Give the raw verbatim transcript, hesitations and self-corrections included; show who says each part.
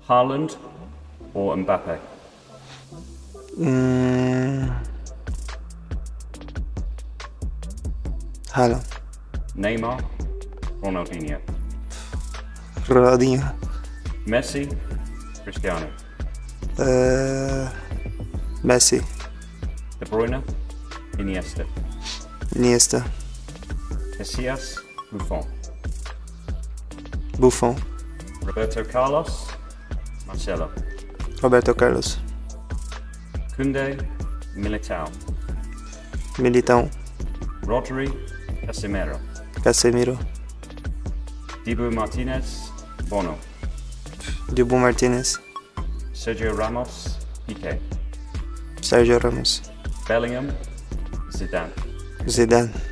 Speaker 1: Haaland or Mbappé?
Speaker 2: Mm. Haaland.
Speaker 1: Neymar, Ronaldinho.
Speaker 2: Ronaldinho.
Speaker 1: Messi, Cristiano.
Speaker 2: Uh, Messi.
Speaker 1: De Bruyne, Iniesta.
Speaker 2: Iniesta.
Speaker 1: Casillas, Buffon.
Speaker 2: Buffon.
Speaker 1: Roberto Carlos, Marcelo.
Speaker 2: Roberto Carlos.
Speaker 1: Koundé, Militao.
Speaker 2: Militão.
Speaker 1: Rodri, Casemiro.
Speaker 2: Casemiro.
Speaker 1: Dibu Martinez, Bono.
Speaker 2: Dibu Martinez.
Speaker 1: Sergio Ramos, Piqué.
Speaker 2: Sérgio Ramos.
Speaker 1: Bellingham, Zidane.
Speaker 2: Zidane.